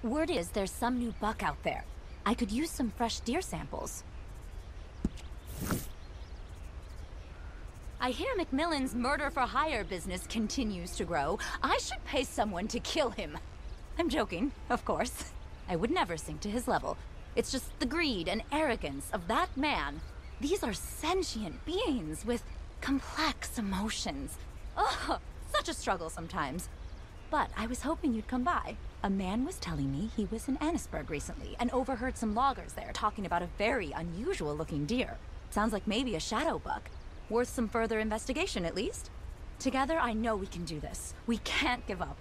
Word is there's some new buck out there. I could use some fresh deer samples. I hear Macmillan's murder-for-hire business continues to grow. I should pay someone to kill him. I'm joking, of course. I would never sink to his level. It's just the greed and arrogance of that man. These are sentient beings with complex emotions. Ugh, such a struggle sometimes. But I was hoping you'd come by. A man was telling me he was in Annisburg recently and overheard some loggers there talking about a very unusual-looking deer. Sounds like maybe a shadow buck. Worth some further investigation, at least. Together, I know we can do this. We can't give up.